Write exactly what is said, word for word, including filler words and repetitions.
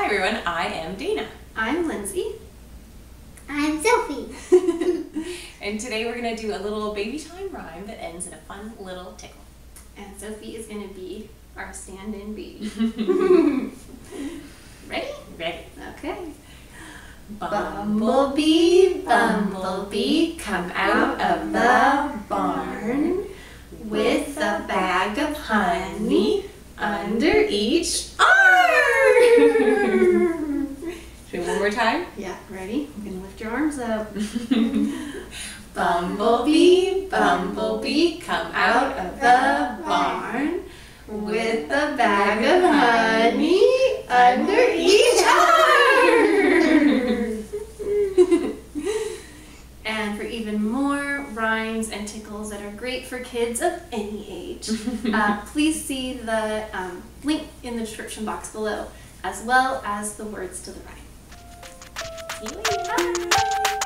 Hi everyone, I am Dana. I'm Lindsay. I'm Sophie. And today we're going to do a little baby time rhyme that ends in a fun little tickle. And Sophie is going to be our stand-in baby. Ready? Ready. Okay. Bumblebee, bumblebee, come out of the barn with a bag of honey under each arm. Should we one more time? Yeah, ready? You're going to lift your arms up. Bumblebee, bumblebee, come out of the barn with a bag of honey under each arm. And for even more rhymes and tickles that are great for kids of any age, uh, please see the um, link in the description box below, as well as the words to the rhyme. See you later. Bye.